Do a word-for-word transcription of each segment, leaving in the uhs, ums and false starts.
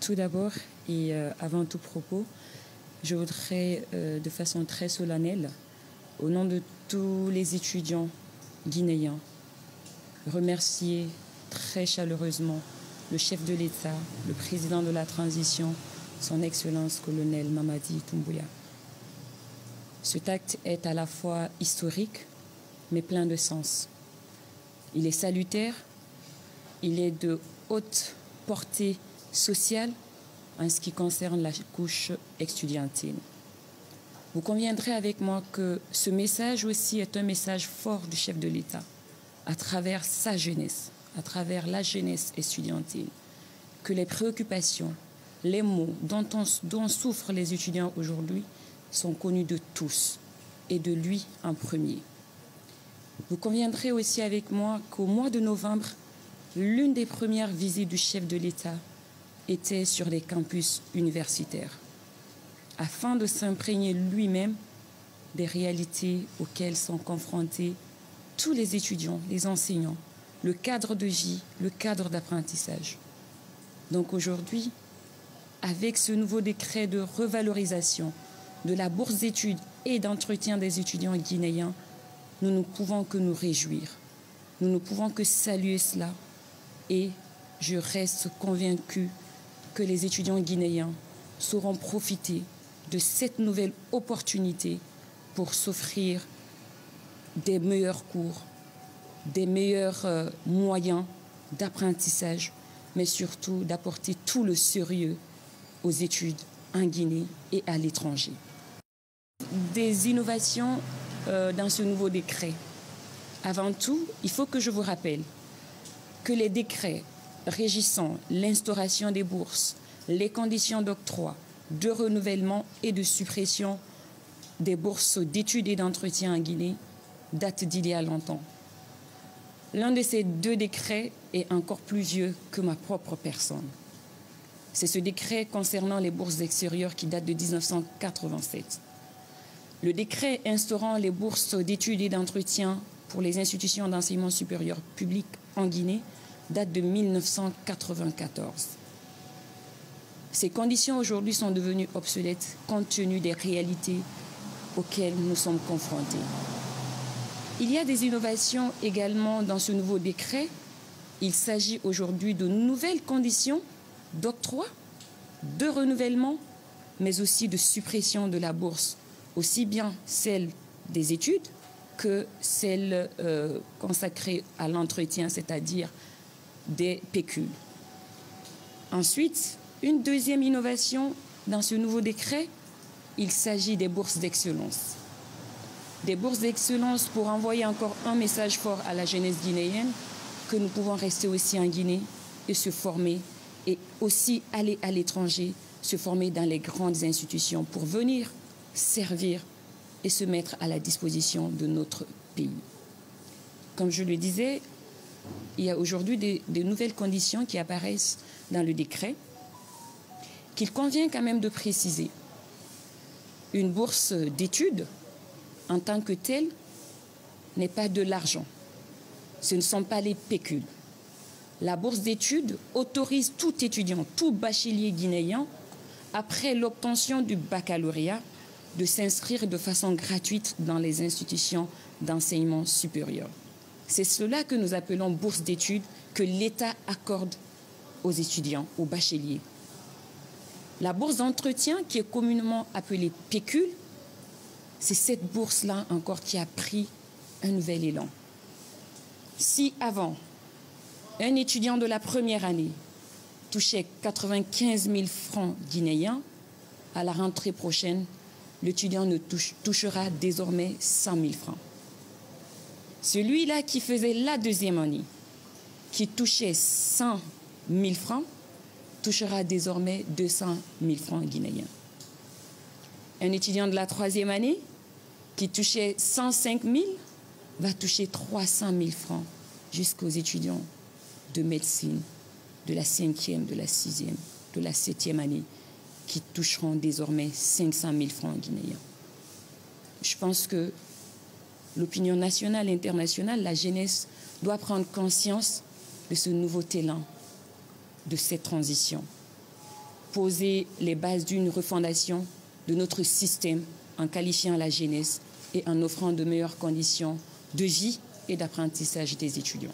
tout d'abord et euh, avant tout propos, je voudrais euh, de façon très solennelle, au nom de tous les étudiants guinéens, remercier très chaleureusement le chef de l'État, le président de la transition, son Excellence colonel Mamadi Doumbouya. Cet acte est à la fois historique, mais plein de sens. Il est salutaire, il est de haute portée sociale en ce qui concerne la couche estudiantine. Vous conviendrez avec moi que ce message aussi est un message fort du chef de l'État, à travers sa jeunesse, à travers la jeunesse estudiantine, que les préoccupations, les maux dont, on, dont souffrent les étudiants aujourd'hui sont connus de tous et de lui en premier. Vous conviendrez aussi avec moi qu'au mois de novembre, l'une des premières visites du chef de l'État était sur les campus universitaires, afin de s'imprégner lui-même des réalités auxquelles sont confrontés tous les étudiants, les enseignants, le cadre de vie, le cadre d'apprentissage. Donc aujourd'hui, avec ce nouveau décret de revalorisation de la bourse d'études et d'entretien des étudiants guinéens, nous ne pouvons que nous réjouir. Nous ne pouvons que saluer cela et je reste convaincue que les étudiants guinéens sauront profiter de cette nouvelle opportunité pour s'offrir des meilleurs cours, des meilleurs euh, moyens d'apprentissage, mais surtout d'apporter tout le sérieux aux études en Guinée et à l'étranger. Des innovations euh, dans ce nouveau décret. Avant tout, il faut que je vous rappelle que les décrets régissant l'instauration des bourses, les conditions d'octroi, de renouvellement et de suppression des bourses d'études et d'entretien en Guinée datent d'il y a longtemps. L'un de ces deux décrets est encore plus vieux que ma propre personne. C'est ce décret concernant les bourses extérieures qui date de mille neuf cent quatre-vingt-sept. Le décret instaurant les bourses d'études et d'entretien pour les institutions d'enseignement supérieur public en Guinée date de mille neuf cent quatre-vingt-quatorze. Ces conditions aujourd'hui sont devenues obsolètes compte tenu des réalités auxquelles nous sommes confrontés. Il y a des innovations également dans ce nouveau décret. Il s'agit aujourd'hui de nouvelles conditions d'octroi, de renouvellement, mais aussi de suppression de la bourse, aussi bien celle des études que celle euh, consacrée à l'entretien, c'est-à-dire des pécules. Ensuite, une deuxième innovation dans ce nouveau décret, il s'agit des bourses d'excellence. Des bourses d'excellence pour envoyer encore un message fort à la jeunesse guinéenne que nous pouvons rester aussi en Guinée et se former et aussi aller à l'étranger, se former dans les grandes institutions pour venir servir et se mettre à la disposition de notre pays. Comme je le disais, il y a aujourd'hui des, des nouvelles conditions qui apparaissent dans le décret qu'il convient quand même de préciser. Une bourse d'études, en tant que telle, n'est pas de l'argent. Ce ne sont pas les pécules. La bourse d'études autorise tout étudiant, tout bachelier guinéen, après l'obtention du baccalauréat, de s'inscrire de façon gratuite dans les institutions d'enseignement supérieur. C'est cela que nous appelons bourse d'études que l'État accorde aux étudiants, aux bacheliers. La bourse d'entretien, qui est communément appelée pécule, c'est cette bourse-là encore qui a pris un nouvel élan. Si avant, un étudiant de la première année touchait quatre-vingt-quinze mille francs guinéens, à la rentrée prochaine, l'étudiant ne touche, touchera désormais cent mille francs. Celui-là qui faisait la deuxième année, qui touchait cent mille francs, touchera désormais deux cent mille francs guinéens. Un étudiant de la troisième année qui touchait cent cinq mille va toucher trois cent mille francs jusqu'aux étudiants de médecine de la cinquième, de la sixième, de la septième année qui toucheront désormais cinq cent mille francs guinéens. Je pense que l'opinion nationale et internationale, la jeunesse, doit prendre conscience de ce nouveau élan, de cette transition. poser les bases d'une refondation de notre système en qualifiant la jeunesse et en offrant de meilleures conditions de vie et d'apprentissage des étudiants.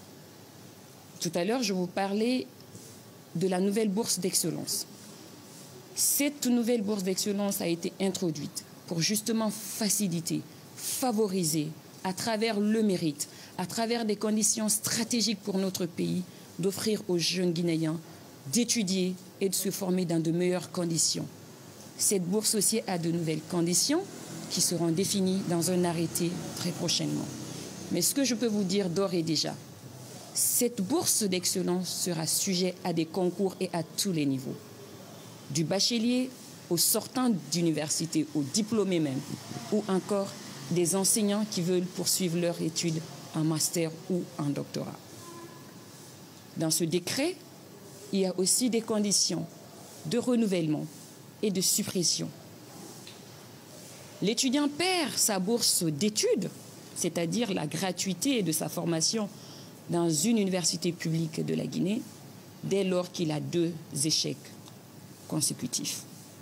Tout à l'heure, je vous parlais de la nouvelle bourse d'excellence. Cette nouvelle bourse d'excellence a été introduite pour justement faciliter, favoriser, à travers le mérite, à travers des conditions stratégiques pour notre pays, d'offrir aux jeunes Guinéens d'étudier et de se former dans de meilleures conditions. Cette bourse aussi a de nouvelles conditions qui seront définies dans un arrêté très prochainement. Mais ce que je peux vous dire d'ores et déjà, cette bourse d'excellence sera sujet à des concours et à tous les niveaux. Du bachelier aux sortants d'université, aux diplômés même, ou encore des enseignants qui veulent poursuivre leurs études en master ou en doctorat. Dans ce décret, il y a aussi des conditions de renouvellement et de suppression. L'étudiant perd sa bourse d'études, c'est-à-dire la gratuité de sa formation dans une université publique de la Guinée, dès lors qu'il a deux échecs consécutifs.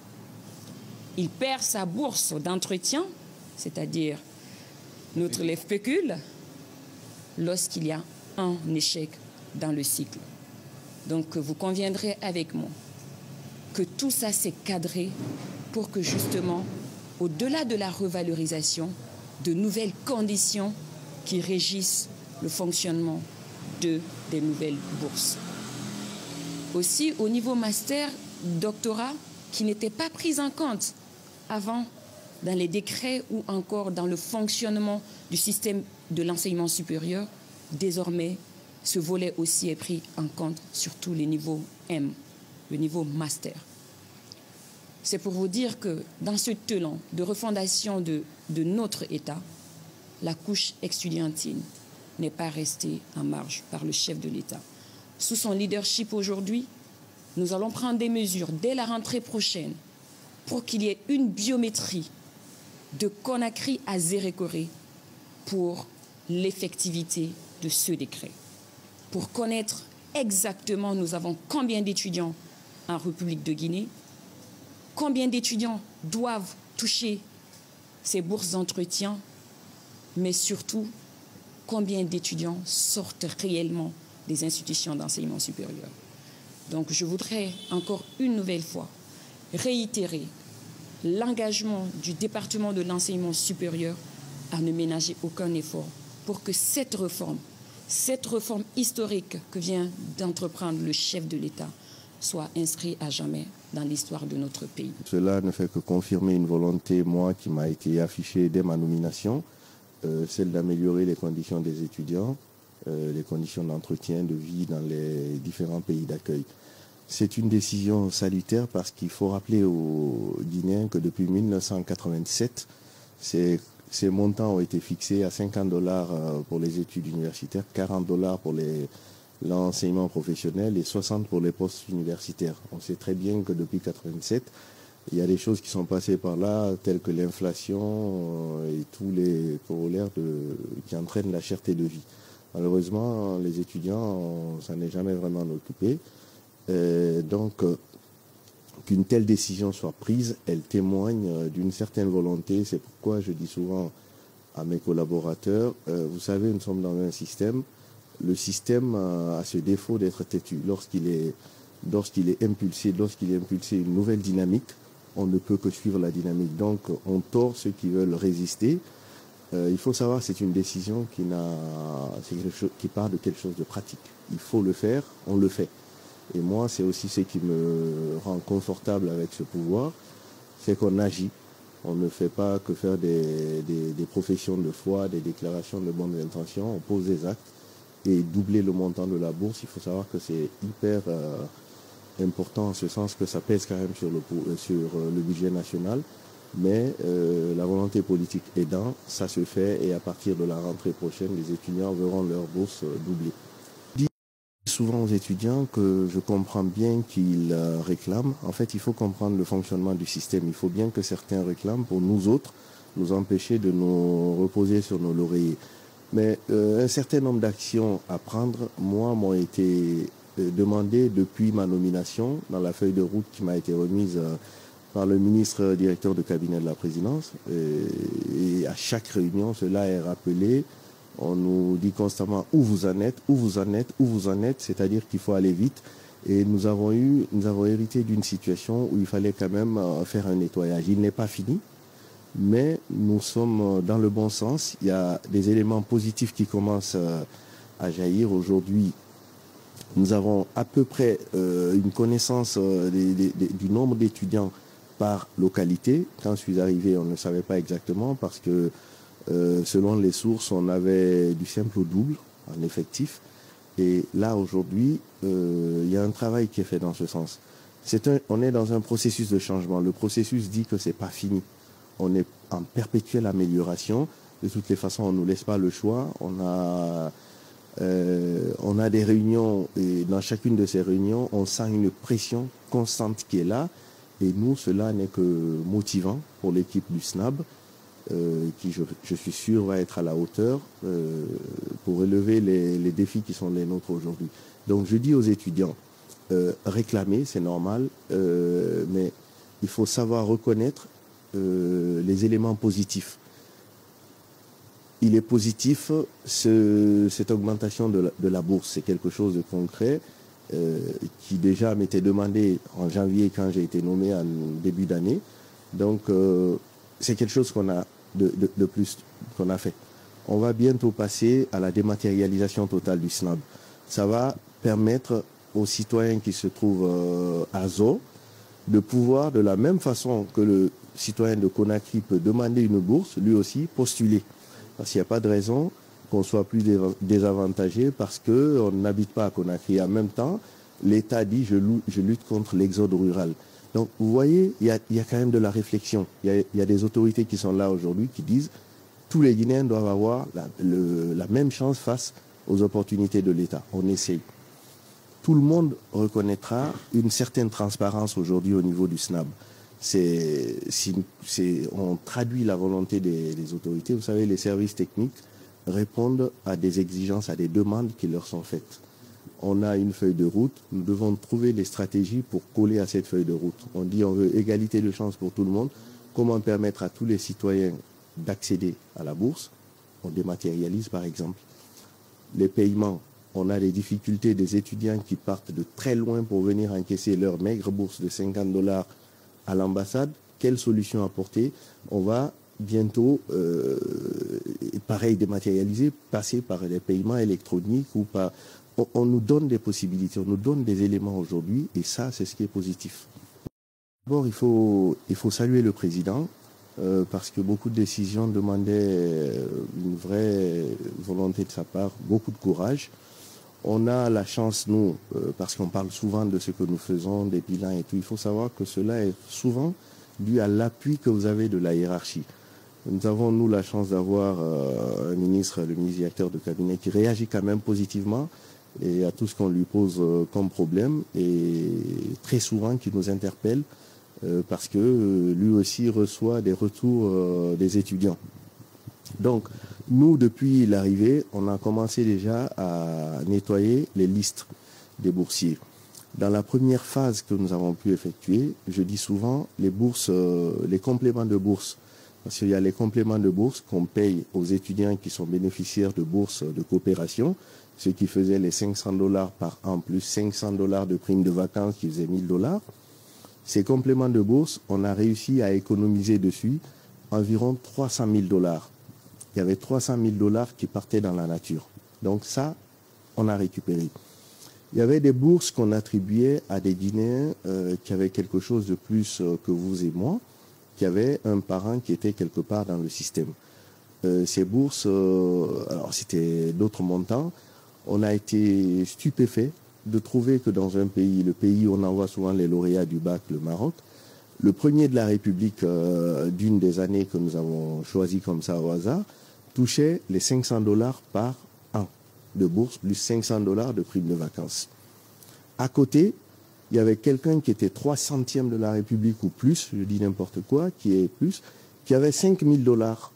Il perd sa bourse d'entretien, c'est-à-dire notre lève pécule, lorsqu'il y a un échec dans le cycle. Donc vous conviendrez avec moi que tout ça s'est cadré pour que justement, au-delà de la revalorisation, de nouvelles conditions qui régissent le fonctionnement de, des nouvelles bourses. Aussi, au niveau master, doctorat, qui n'était pas pris en compte avant dans les décrets ou encore dans le fonctionnement du système de l'enseignement supérieur, désormais, ce volet aussi est pris en compte sur tous les niveaux M, le niveau master. C'est pour vous dire que dans ce talent de refondation de, de notre État, la couche estudiantine n'est pas restée en marge par le chef de l'État. Sous son leadership aujourd'hui, nous allons prendre des mesures dès la rentrée prochaine pour qu'il y ait une biométrie de Conakry à Zérékoré pour l'effectivité de ce décret. Pour connaître exactement nous avons combien d'étudiants en République de Guinée, combien d'étudiants doivent toucher ces bourses d'entretien, mais surtout combien d'étudiants sortent réellement des institutions d'enseignement supérieur. Donc je voudrais encore une nouvelle fois réitérer l'engagement du département de l'enseignement supérieur à ne ménager aucun effort pour que cette réforme, cette réforme historique que vient d'entreprendre le chef de l'État soit inscrite à jamais dans l'histoire de notre pays. Cela ne fait que confirmer une volonté, moi, qui m'a été affichée dès ma nomination, euh, celle d'améliorer les conditions des étudiants, euh, les conditions d'entretien, de vie dans les différents pays d'accueil. C'est une décision salutaire parce qu'il faut rappeler aux Guinéens que depuis mille neuf cent quatre-vingt-sept, ces, ces montants ont été fixés à cinquante dollars pour les études universitaires, quarante dollars pour les, l'enseignement professionnel et soixante pour les postes universitaires. On sait très bien que depuis mille neuf cent quatre-vingt-sept, il y a des choses qui sont passées par là, telles que l'inflation et tous les corollaires de, qui entraînent la cherté de vie. Malheureusement, les étudiants, ça n'est jamais vraiment occupé. Euh, donc, euh, qu'une telle décision soit prise, elle témoigne euh, d'une certaine volonté. C'est pourquoi je dis souvent à mes collaborateurs, euh, vous savez, nous sommes dans un système. Le système euh, a ce défaut d'être têtu. Lorsqu'il est, lorsqu'il est impulsé, lorsqu'il est impulsé une nouvelle dynamique, on ne peut que suivre la dynamique. Donc, on tord ceux qui veulent résister. Euh, il faut savoir, c'est une décision qui n'a, c'est quelque chose, qui part de quelque chose de pratique. Il faut le faire, on le fait. Et moi, c'est aussi ce qui me rend confortable avec ce pouvoir, c'est qu'on agit. On ne fait pas que faire des, des, des professions de foi, des déclarations de bonnes intentions, on pose des actes. Et doubler le montant de la bourse, il faut savoir que c'est hyper euh, important en ce sens que ça pèse quand même sur le, sur le budget national. Mais euh, la volonté politique aidant, ça se fait et à partir de la rentrée prochaine, les étudiants verront leur bourse doublée. Souvent aux étudiants que je comprends bien qu'ils réclament. En fait, il faut comprendre le fonctionnement du système. Il faut bien que certains réclament pour nous autres, nous empêcher de nous reposer sur nos lauriers. Mais euh, un certain nombre d'actions à prendre, moi, m'ont été euh, demandé depuis ma nomination dans la feuille de route qui m'a été remise euh, par le ministre directeur de cabinet de la présidence. Et, et à chaque réunion, cela est rappelé. On nous dit constamment où vous en êtes, où vous en êtes, où vous en êtes, c'est-à-dire qu'il faut aller vite. Et nous avons eu, nous avons hérité d'une situation où il fallait quand même faire un nettoyage. Il n'est pas fini, mais nous sommes dans le bon sens. Il y a des éléments positifs qui commencent à jaillir. Aujourd'hui, nous avons à peu près euh, une connaissance euh, des, des, des, du nombre d'étudiants par localité. Quand je suis arrivé, on ne savait pas exactement parce que euh, selon les sources, on avait du simple au double en effectif. Et là, aujourd'hui, euh, il y a un travail qui est fait dans ce sens. C'est un, on est dans un processus de changement. Le processus dit que ce n'est pas fini. On est en perpétuelle amélioration. De toutes les façons, on ne nous laisse pas le choix. On a, euh, on a des réunions et dans chacune de ces réunions, on sent une pression constante qui est là. Et nous, cela n'est que motivant pour l'équipe du S N A B. Euh, qui, je, je suis sûr, va être à la hauteur euh, pour relever les, les défis qui sont les nôtres aujourd'hui. Donc, je dis aux étudiants, euh, réclamer, c'est normal, euh, mais il faut savoir reconnaître euh, les éléments positifs. Il est positif, ce, cette augmentation de la, de la bourse, c'est quelque chose de concret euh, qui déjà m'était demandé en janvier quand j'ai été nommé en début d'année. Donc, euh, c'est quelque chose qu'on a de, de, de plus qu'on a fait. On va bientôt passer à la dématérialisation totale du S N A B. Ça va permettre aux citoyens qui se trouvent euh, à Zo de pouvoir, de la même façon que le citoyen de Conakry peut demander une bourse, lui aussi postuler. Parce qu'il n'y a pas de raison qu'on soit plus désavantagé parce qu'on n'habite pas à Conakry. En même temps, l'État dit je, je lutte contre l'exode rural. Donc, vous voyez, il y a, il y a quand même de la réflexion. Il y a, il y a des autorités qui sont là aujourd'hui qui disent tous les Guinéens doivent avoir la, le, la même chance face aux opportunités de l'État. On essaye. Tout le monde reconnaîtra une certaine transparence aujourd'hui au niveau du S N A B. C'est, c'est, on traduit la volonté des, des autorités. Vous savez, les services techniques répondent à des exigences, à des demandes qui leur sont faites. On a une feuille de route, nous devons trouver des stratégies pour coller à cette feuille de route. On dit on veut égalité de chance pour tout le monde. Comment permettre à tous les citoyens d'accéder à la bourse? On dématérialise par exemple. Les paiements, on a des difficultés des étudiants qui partent de très loin pour venir encaisser leur maigre bourse de cinquante dollars à l'ambassade. Quelle solution apporter? On va bientôt, euh, pareil, dématérialiser, passer par des paiements électroniques ou par... On, on nous donne des possibilités, on nous donne des éléments aujourd'hui et ça, c'est ce qui est positif. D'abord, il faut, il faut saluer le président euh, parce que beaucoup de décisions demandaient une vraie volonté de sa part, beaucoup de courage. On a la chance, nous, euh, parce qu'on parle souvent de ce que nous faisons, des bilans et tout, il faut savoir que cela est souvent dû à l'appui que vous avez de la hiérarchie. Nous avons, nous, la chance d'avoir euh, un ministre, le ministre directeur de cabinet, qui réagit quand même positivement et à tout ce qu'on lui pose euh, comme problème et très souvent qui nous interpelle euh, parce que euh, lui aussi reçoit des retours euh, des étudiants. Donc, nous, depuis l'arrivée, on a commencé déjà à nettoyer les listes des boursiers. Dans la première phase que nous avons pu effectuer, je dis souvent les bourses, euh, les compléments de bourse. Parce qu'il y a les compléments de bourse qu'on paye aux étudiants qui sont bénéficiaires de bourses de coopération, ce qui faisait les cinq cents dollars par an, plus cinq cents dollars de primes de vacances qui faisaient mille dollars. Ces compléments de bourse, on a réussi à économiser dessus environ trois cent mille dollars. Il y avait trois cent mille dollars qui partaient dans la nature. Donc ça, on a récupéré. Il y avait des bourses qu'on attribuait à des Guinéens euh, qui avaient quelque chose de plus euh, que vous et moi, qui avaient un parent qui était quelque part dans le système. Euh, ces bourses, euh, alors c'était d'autres montants. On a été stupéfait de trouver que dans un pays, le pays où on envoie souvent les lauréats du bac, le Maroc, le premier de la République euh, d'une des années que nous avons choisi comme ça au hasard, touchait les cinq cents dollars par an de bourse, plus cinq cents dollars de prime de vacances. À côté, il y avait quelqu'un qui était trois centièmes de la République ou plus, je dis n'importe quoi, qui est plus, qui avait cinq mille dollars.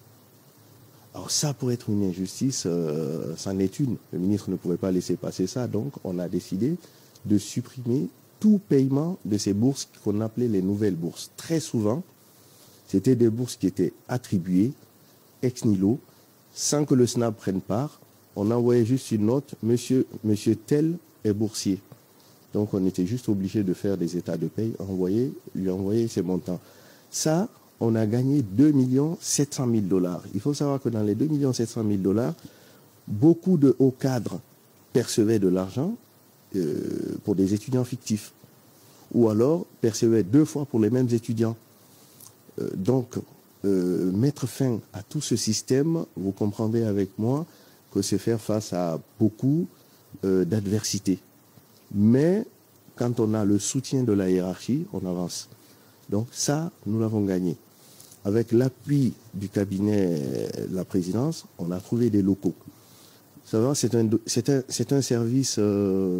Alors ça, pour être une injustice, euh, c'en est une. Le ministre ne pouvait pas laisser passer ça, donc on a décidé de supprimer tout paiement de ces bourses qu'on appelait les nouvelles bourses. Très souvent, c'était des bourses qui étaient attribuées ex nihilo, sans que le SNAP prenne part. On envoyait juste une note, monsieur, monsieur tel est boursier. Donc on était juste obligé de faire des états de paye, envoyer, lui envoyer ces montants. Ça, on a gagné deux millions sept cent mille dollars. Il faut savoir que dans les deux millions sept cent mille dollars, beaucoup de hauts cadres percevaient de l'argent euh, pour des étudiants fictifs. Ou alors percevaient deux fois pour les mêmes étudiants. Euh, donc, euh, mettre fin à tout ce système, vous comprendrez avec moi que c'est faire face à beaucoup euh, d'adversités. Mais quand on a le soutien de la hiérarchie, on avance. Donc ça, nous l'avons gagné. Avec l'appui du cabinet de la présidence, on a trouvé des locaux. C'est un, c'est un, c'est un service euh,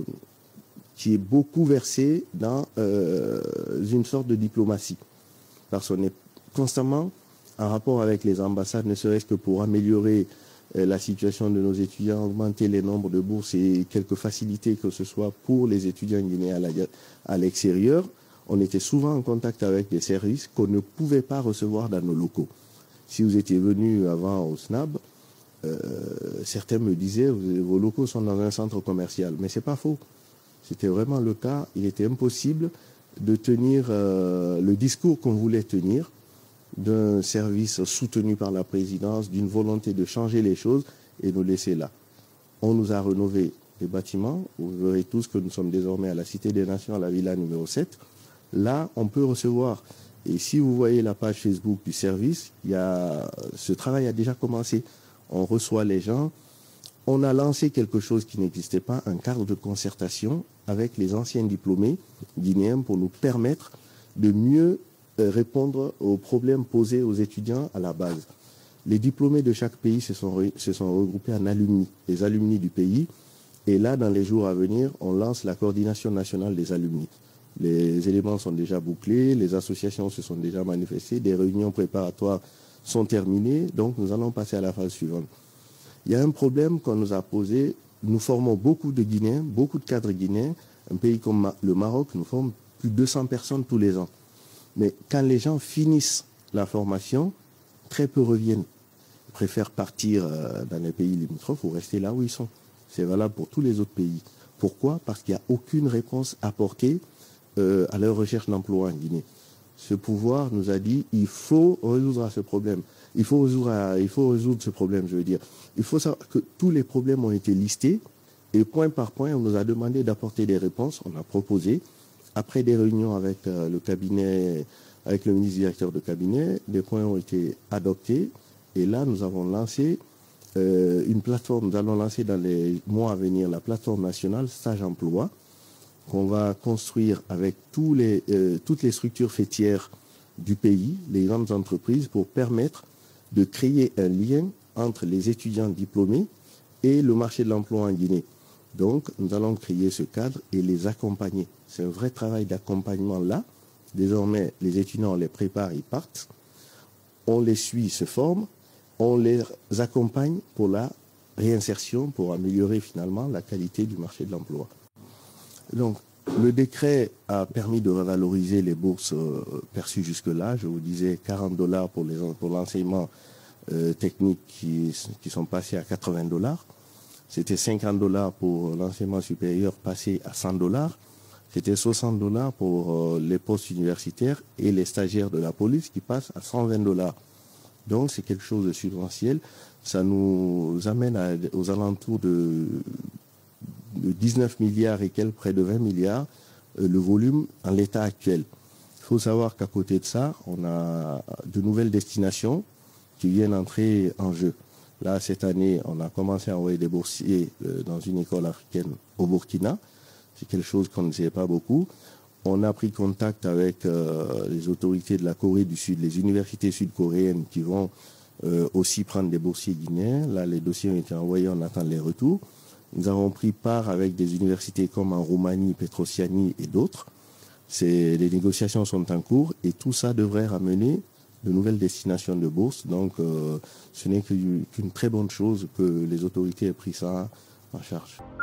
qui est beaucoup versé dans euh, une sorte de diplomatie. Parce qu'on est constamment en rapport avec les ambassades, ne serait-ce que pour améliorer la situation de nos étudiants, augmenter les nombres de bourses et quelques facilités que ce soit pour les étudiants guinéens à l'extérieur. On était souvent en contact avec des services qu'on ne pouvait pas recevoir dans nos locaux. Si vous étiez venu avant au SNAB, euh, certains me disaient vos locaux sont dans un centre commercial. Mais ce n'est pas faux. C'était vraiment le cas. Il était impossible de tenir euh, le discours qu'on voulait tenir, d'un service soutenu par la présidence, d'une volonté de changer les choses et nous laisser là. On nous a rénové les bâtiments. Vous verrez tous que nous sommes désormais à la Cité des Nations, à la villa numéro sept. Là, on peut recevoir. Et si vous voyez la page Facebook du service, il y a, ce travail a déjà commencé. On reçoit les gens. On a lancé quelque chose qui n'existait pas, un cadre de concertation avec les anciens diplômés guinéens pour nous permettre de mieux répondre aux problèmes posés aux étudiants à la base. Les diplômés de chaque pays se sont, se sont regroupés en alumni, les alumni du pays. Et là, dans les jours à venir, on lance la coordination nationale des alumni. Les éléments sont déjà bouclés, les associations se sont déjà manifestées, des réunions préparatoires sont terminées, donc nous allons passer à la phase suivante. Il y a un problème qu'on nous a posé. Nous formons beaucoup de Guinéens, beaucoup de cadres guinéens. Un pays comme le Maroc, nous formons plus de deux cents personnes tous les ans. Mais quand les gens finissent la formation, très peu reviennent. Ils préfèrent partir dans les pays limitrophes ou rester là où ils sont. C'est valable pour tous les autres pays. Pourquoi? Parce qu'il n'y a aucune réponse apportée euh, à leur recherche d'emploi en Guinée. Ce pouvoir nous a dit il faut résoudre ce problème. Il faut résoudre, il faut résoudre ce problème, je veux dire. Il faut savoir que tous les problèmes ont été listés et point par point, on nous a demandé d'apporter des réponses. On a proposé. Après des réunions avec euh, le cabinet, avec le ministre directeur de cabinet, des points ont été adoptés. Et là, nous avons lancé euh, une plateforme, nous allons lancer dans les mois à venir la plateforme nationale Stage Emploi, qu'on va construire avec tous les, euh, toutes les structures faîtières du pays, les grandes entreprises, pour permettre de créer un lien entre les étudiants diplômés et le marché de l'emploi en Guinée. Donc, nous allons créer ce cadre et les accompagner. C'est un vrai travail d'accompagnement là. Désormais, les étudiants, on les prépare, ils partent. On les suit, ils se forment. On les accompagne pour la réinsertion, pour améliorer finalement la qualité du marché de l'emploi. Donc, le décret a permis de revaloriser les bourses euh, perçues jusque-là. Je vous disais quarante dollars pour, les, pour l'enseignement euh, technique qui, qui sont passés à quatre-vingts dollars. C'était cinquante dollars pour l'enseignement supérieur passé à cent dollars. C'était soixante dollars pour euh, les postes universitaires et les stagiaires de la police qui passent à cent vingt dollars. Donc c'est quelque chose de substantiel. Ça nous amène à, aux alentours de, de dix-neuf milliards et quelques, près de vingt milliards, euh, le volume en l'état actuel. Il faut savoir qu'à côté de ça, on a de nouvelles destinations qui viennent entrer en jeu. Là, cette année, on a commencé à envoyer des boursiers euh, dans une école africaine au Burkina. C'est quelque chose qu'on ne sait pas beaucoup. On a pris contact avec euh, les autorités de la Corée du Sud, les universités sud-coréennes qui vont euh, aussi prendre des boursiers guinéens. Là, les dossiers ont été envoyés, on attend les retours. Nous avons pris part avec des universités comme en Roumanie, Petrosiani et d'autres. Les négociations sont en cours et tout ça devrait ramener de nouvelles destinations de bourse. Donc, euh, ce n'est qu'une très bonne chose que les autorités aient pris ça en charge.